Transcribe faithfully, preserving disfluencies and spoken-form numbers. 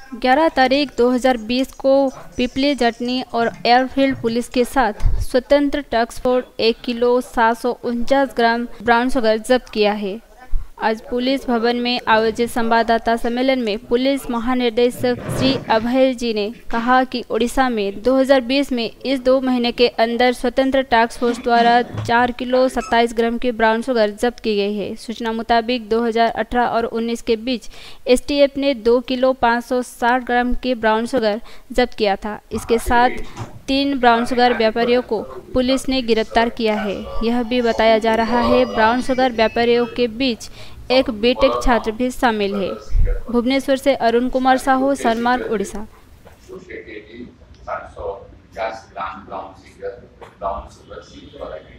ग्यारह तारीख दो हज़ार बीस को पिपली जटनी और एयरफील्ड पुलिस के साथ स्वतंत्र टास्क फोर्स एक किलो सात सौ उनचास ग्राम ब्राउन शुगर जब्त किया है। आज पुलिस भवन में आयोजित संवाददाता सम्मेलन में पुलिस महानिदेशक श्री अभय जी ने कहा कि ओडिशा में दो हज़ार बीस में इस दो महीने के अंदर स्वतंत्र टास्क फोर्स द्वारा चार किलो सत्ताईस ग्राम की ब्राउन शुगर जब्त की गई है। सूचना मुताबिक दो हज़ार अठारह और उन्नीस के बीच एसटीएफ ने दो किलो पाँच सौ साठ ग्राम की ब्राउन शुगर जब्त किया था। इसके साथ तीन ब्राउन शुगर व्यापारियों को पुलिस ने गिरफ्तार किया है। यह भी बताया जा रहा है ब्राउन शुगर व्यापारियों के बीच एक बीटेक छात्र भी शामिल है। भुवनेश्वर से अरुण कुमार साहू, सनमार्ग, उड़ीसा। सात सौ पचास gram brown sugar brown sugar